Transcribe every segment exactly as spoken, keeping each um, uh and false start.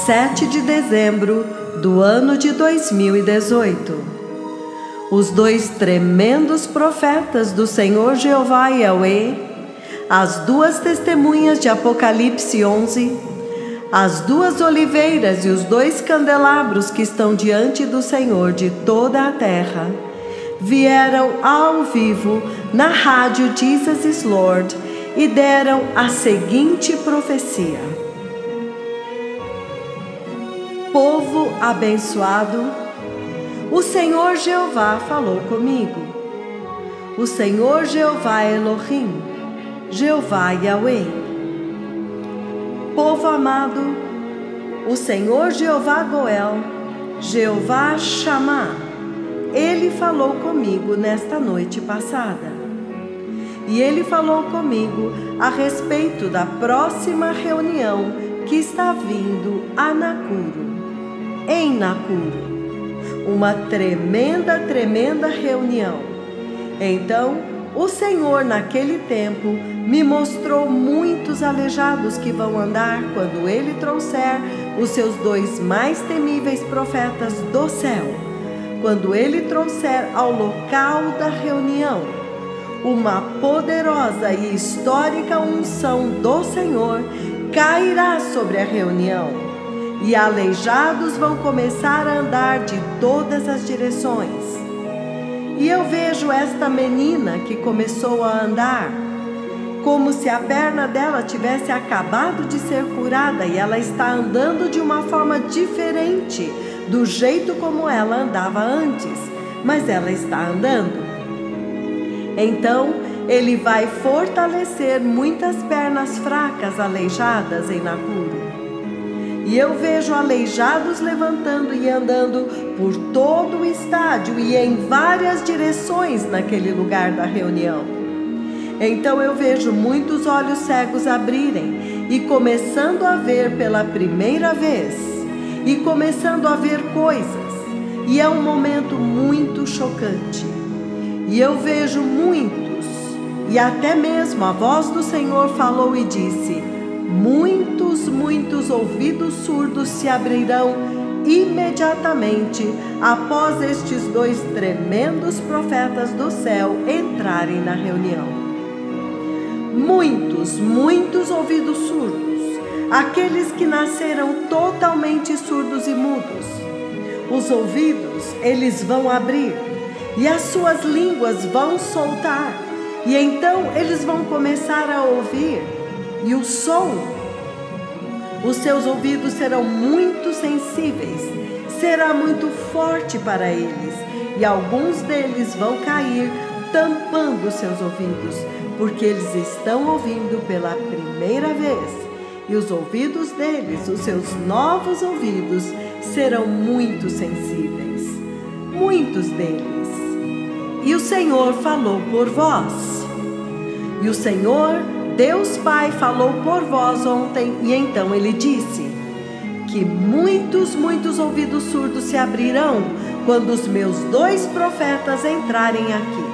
sete de dezembro do ano de dois mil e dezoito. Os dois tremendos profetas do Senhor Jeová Yahweh, as duas testemunhas de Apocalipse onze, as duas oliveiras e os dois candelabros que estão diante do Senhor de toda a terra, vieram ao vivo na rádio Jesus is Lord e deram a seguinte profecia: povo abençoado, o Senhor Jeová falou comigo. O Senhor Jeová Elohim, Jeová Yahweh. Povo amado, o Senhor Jeová Goel, Jeová Shammah, Ele falou comigo nesta noite passada. E Ele falou comigo a respeito da próxima reunião que está vindo a Nakuru, em Nakuru. Uma tremenda, tremenda reunião. Então, o Senhor naquele tempo me mostrou muitos aleijados que vão andar quando Ele trouxer os seus dois mais temíveis profetas do céu. Quando Ele trouxer ao local da reunião uma poderosa e histórica unção do Senhor cairá sobre a reunião e aleijados vão começar a andar de todas as direções. E eu vejo esta menina que começou a andar como se a perna dela tivesse acabado de ser curada e ela está andando de uma forma diferente do jeito como ela andava antes, mas ela está andando. Então, Ele vai fortalecer muitas pernas fracas aleijadas em Nakuru. E eu vejo aleijados levantando e andando por todo o estádio e em várias direções naquele lugar da reunião. Então eu vejo muitos olhos cegos abrirem e começando a ver pela primeira vez, e começando a ver coisas, e é um momento muito chocante. E eu vejo muitos, e até mesmo a voz do Senhor falou e disse: muitos, muitos ouvidos surdos se abrirão imediatamente após estes dois tremendos profetas do céu entrarem na reunião. Muitos, muitos ouvidos surdos, aqueles que nasceram totalmente surdos e mudos. Os ouvidos, eles vão abrir e as suas línguas vão soltar, e então eles vão começar a ouvir. E o som, os seus ouvidos serão muito sensíveis, será muito forte para eles, e alguns deles vão cair tampando seus ouvidos, porque eles estão ouvindo pela primeira vez, e os ouvidos deles, os seus novos ouvidos, serão muito sensíveis, muitos deles. E o Senhor falou por vós, e o Senhor Deus Pai falou por vós ontem, e então Ele disse que muitos, muitos ouvidos surdos se abrirão quando os meus dois profetas entrarem aqui.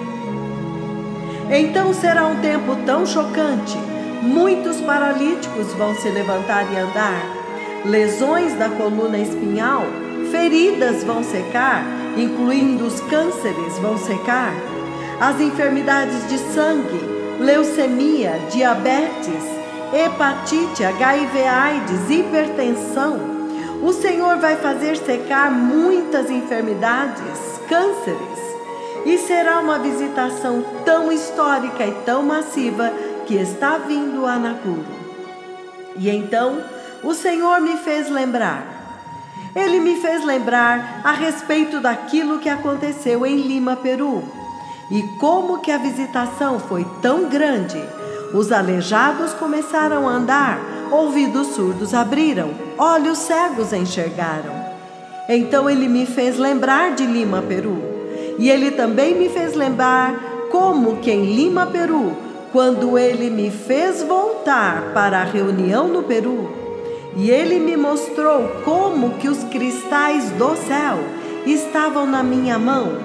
Então será um tempo tão chocante, muitos paralíticos vão se levantar e andar, lesões da coluna espinhal, feridas vão secar, incluindo os cânceres vão secar, as enfermidades de sangue, leucemia, diabetes, hepatite, H I V AIDS, hipertensão. O Senhor vai fazer secar muitas enfermidades, cânceres, e será uma visitação tão histórica e tão massiva que está vindo a Nakuru. E então o Senhor me fez lembrar. Ele me fez lembrar a respeito daquilo que aconteceu em Lima, Peru. E como que a visitação foi tão grande, os aleijados começaram a andar, ouvidos surdos abriram, olhos cegos enxergaram. Então Ele me fez lembrar de Lima, Peru. E Ele também me fez lembrar como que em Lima, Peru, quando Ele me fez voltar para a reunião no Peru, e Ele me mostrou como que os cristais do céu estavam na minha mão,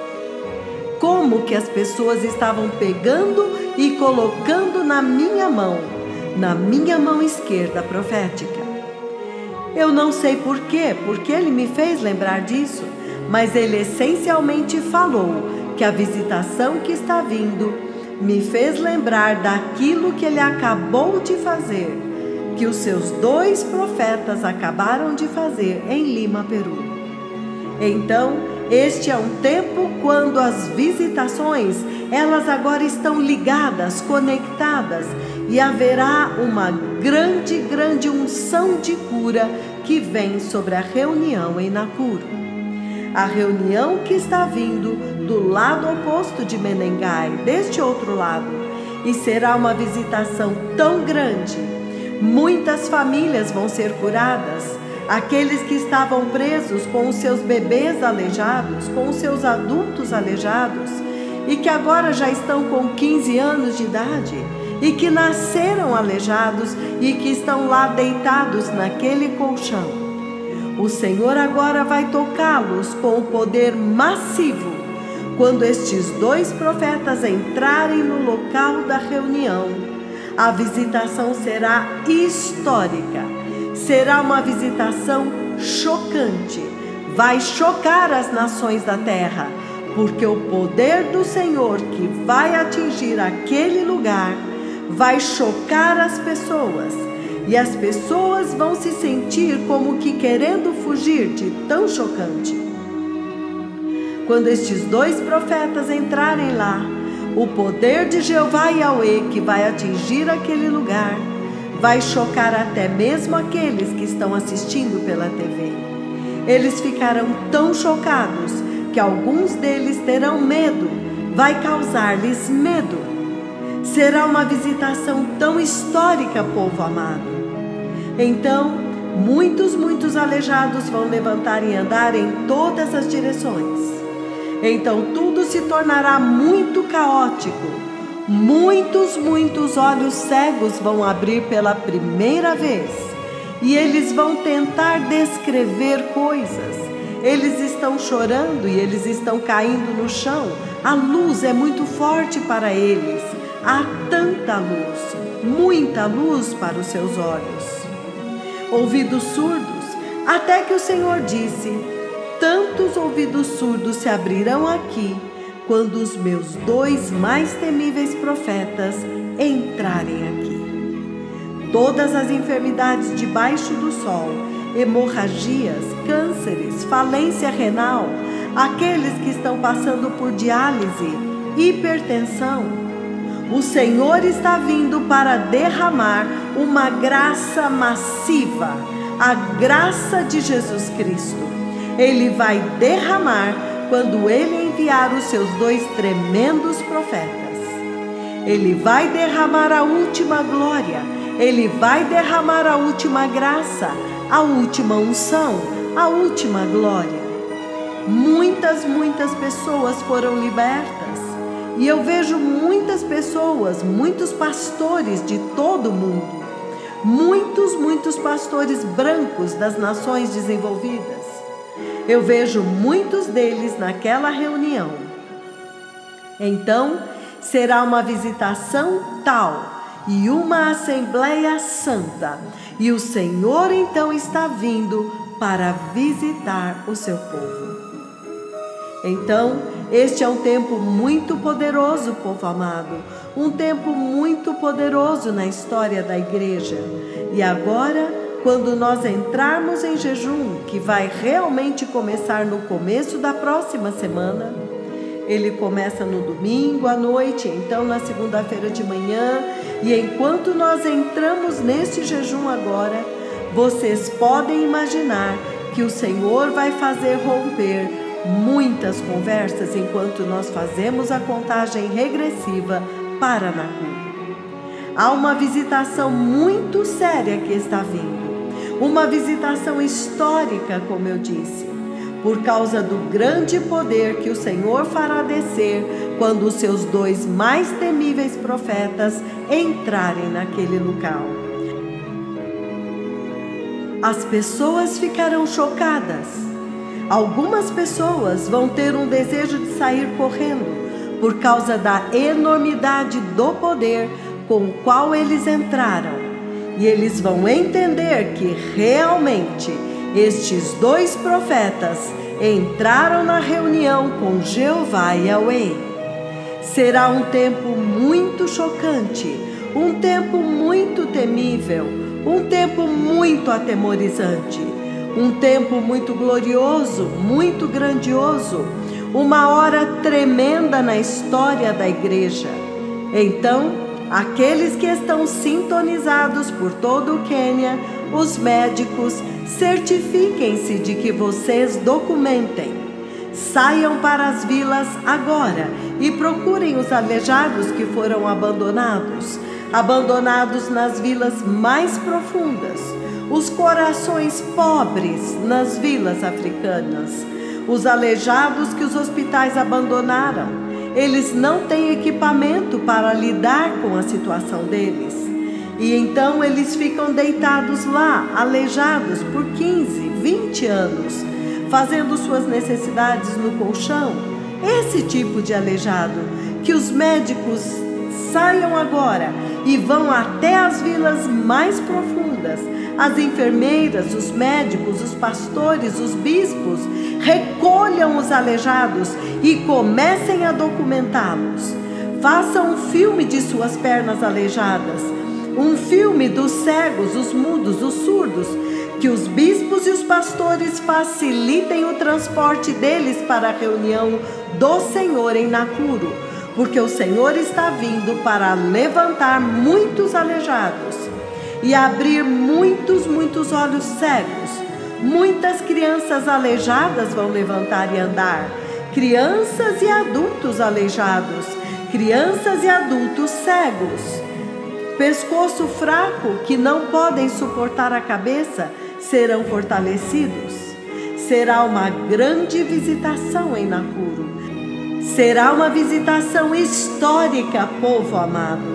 como que as pessoas estavam pegando e colocando na minha mão, na minha mão esquerda profética. Eu não sei por quê, porque ele me fez lembrar disso, mas ele essencialmente falou que a visitação que está vindo me fez lembrar daquilo que ele acabou de fazer, que os seus dois profetas acabaram de fazer em Lima, Peru. Então, este é um tempo quando as visitações, elas agora estão ligadas, conectadas, e haverá uma grande, grande unção de cura que vem sobre a reunião em Nakuru. A reunião que está vindo do lado oposto de Menengai, deste outro lado, e será uma visitação tão grande. Muitas famílias vão ser curadas. Aqueles que estavam presos com os seus bebês aleijados, com os seus adultos aleijados, e que agora já estão com quinze anos de idade, e que nasceram aleijados e que estão lá deitados naquele colchão. O Senhor agora vai tocá-los com o poder massivo, quando estes dois profetas entrarem no local da reunião. A visitação será histórica. Será uma visitação chocante, vai chocar as nações da terra, porque o poder do Senhor que vai atingir aquele lugar vai chocar as pessoas, e as pessoas vão se sentir como que querendo fugir de tão chocante. Quando estes dois profetas entrarem lá, o poder de Jeová Yahweh que vai atingir aquele lugar vai chocar até mesmo aqueles que estão assistindo pela T V. Eles ficarão tão chocados que alguns deles terão medo, vai causar-lhes medo. Será uma visitação tão histórica, povo amado. Então, muitos, muitos aleijados vão levantar e andar em todas as direções. Então, tudo se tornará muito caótico. Muitos, muitos olhos cegos vão abrir pela primeira vez e eles vão tentar descrever coisas. Eles estão chorando e eles estão caindo no chão. A luz é muito forte para eles. Há tanta luz, muita luz para os seus olhos. Ouvidos surdos, até que o Senhor disse: tantos ouvidos surdos se abrirão aqui, quando os meus dois mais temíveis profetas entrarem aqui. Todas as enfermidades debaixo do sol, hemorragias, cânceres, falência renal, aqueles que estão passando por diálise, hipertensão, o Senhor está vindo para derramar uma graça massiva, a graça de Jesus Cristo. Ele vai derramar quando Ele enviar os seus dois tremendos profetas. Ele vai derramar a última glória, Ele vai derramar a última graça, a última unção, a última glória. Muitas, muitas pessoas foram libertas. E eu vejo muitas pessoas, muitos pastores de todo o mundo, muitos, muitos pastores brancos das nações desenvolvidas. Eu vejo muitos deles naquela reunião. Então, será uma visitação tal e uma assembleia santa. E o Senhor então está vindo para visitar o seu povo. Então, este é um tempo muito poderoso, povo amado. Um tempo muito poderoso na história da igreja. E agora, quando nós entrarmos em jejum, que vai realmente começar no começo da próxima semana, ele começa no domingo à noite, então na segunda-feira de manhã, e enquanto nós entramos neste jejum agora, vocês podem imaginar que o Senhor vai fazer romper muitas conversas enquanto nós fazemos a contagem regressiva para Nakuru. Há uma visitação muito séria que está vindo, uma visitação histórica, como eu disse, por causa do grande poder que o Senhor fará descer quando os seus dois mais temíveis profetas entrarem naquele local. As pessoas ficarão chocadas. Algumas pessoas vão ter um desejo de sair correndo por causa da enormidade do poder com o qual eles entraram. e eles vão entender que realmente estes dois profetas entraram na reunião com Jeová Yahweh. Será um tempo muito chocante, um tempo muito temível, um tempo muito atemorizante, um tempo muito glorioso, muito grandioso, uma hora tremenda na história da igreja. Então, aqueles que estão sintonizados por todo o Quênia, os médicos, certifiquem-se de que vocês documentem. Saiam para as vilas agora e procurem os aleijados que foram abandonados, abandonados nas vilas mais profundas, os corações pobres nas vilas africanas, os aleijados que os hospitais abandonaram. Eles não têm equipamento para lidar com a situação deles. E então eles ficam deitados lá, aleijados por quinze, vinte anos, fazendo suas necessidades no colchão. Esse tipo de aleijado, que os médicos saiam agora e vão até as vilas mais profundas. As enfermeiras, os médicos, os pastores, os bispos, recolham os aleijados e comecem a documentá-los. Façam um filme de suas pernas aleijadas, um filme dos cegos, os mudos, os surdos, que os bispos e os pastores facilitem o transporte deles para a reunião do Senhor em Nakuru, porque o Senhor está vindo para levantar muitos aleijados e abrir muitos, muitos olhos cegos. Muitas crianças aleijadas vão levantar e andar, crianças e adultos aleijados, crianças e adultos cegos. Pescoço fraco, que não podem suportar a cabeça, serão fortalecidos. Será uma grande visitação em Nakuru. Será uma visitação histórica, povo amado.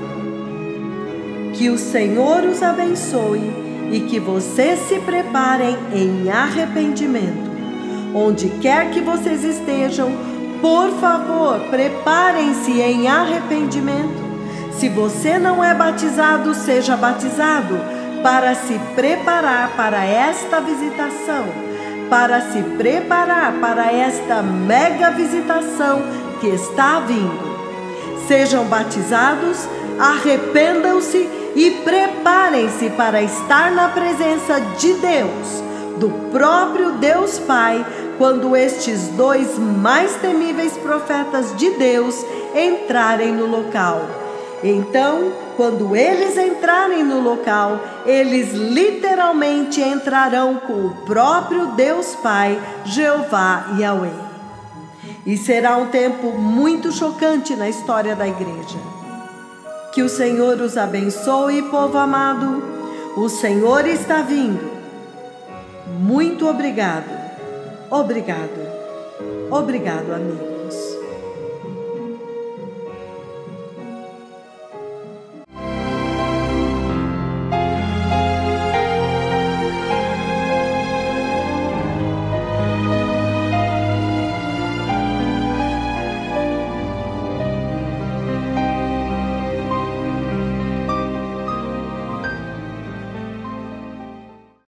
Que o Senhor os abençoe e que vocês se preparem em arrependimento. Onde quer que vocês estejam, por favor, preparem-se em arrependimento. Se você não é batizado, seja batizado para se preparar para esta visitação, para se preparar para esta mega visitação que está vindo. Sejam batizados, arrependam-se e preparem-se para estar na presença de Deus, do próprio Deus Pai, quando estes dois mais temíveis profetas de Deus entrarem no local. Então, quando eles entrarem no local, eles literalmente entrarão com o próprio Deus Pai, Jeová Yahweh. E será um tempo muito chocante na história da igreja. Que o Senhor os abençoe, povo amado. O Senhor está vindo. Muito obrigado. Obrigado. Obrigado, amigo.